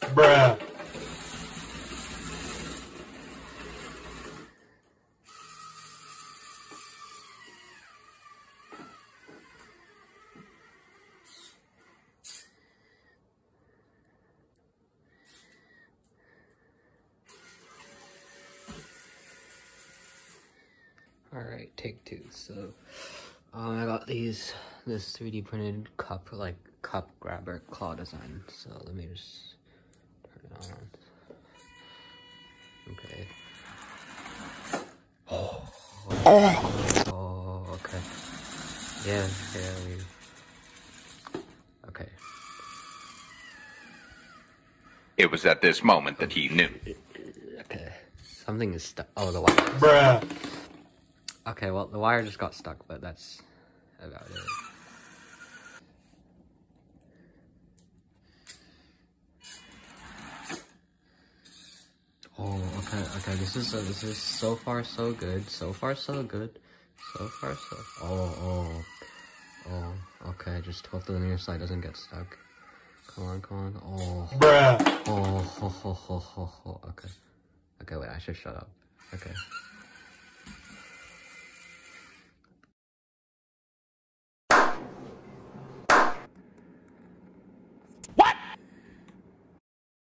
Bruh. Alright, take two. So, I got this 3D printed cup grabber claw design. So let me just turn it on. Okay. Oh, okay. Yeah, okay. It was at this moment that he knew. Okay. Something is stuck. Oh, the wire. Bruh. Okay, well, the wire just got stuck, but that's about it. Oh, okay, this is so far so good, so far so good, oh, okay, just hope the linear slide doesn't get stuck. Come on, oh. Bruh. Oh, okay, wait, I should shut up, okay.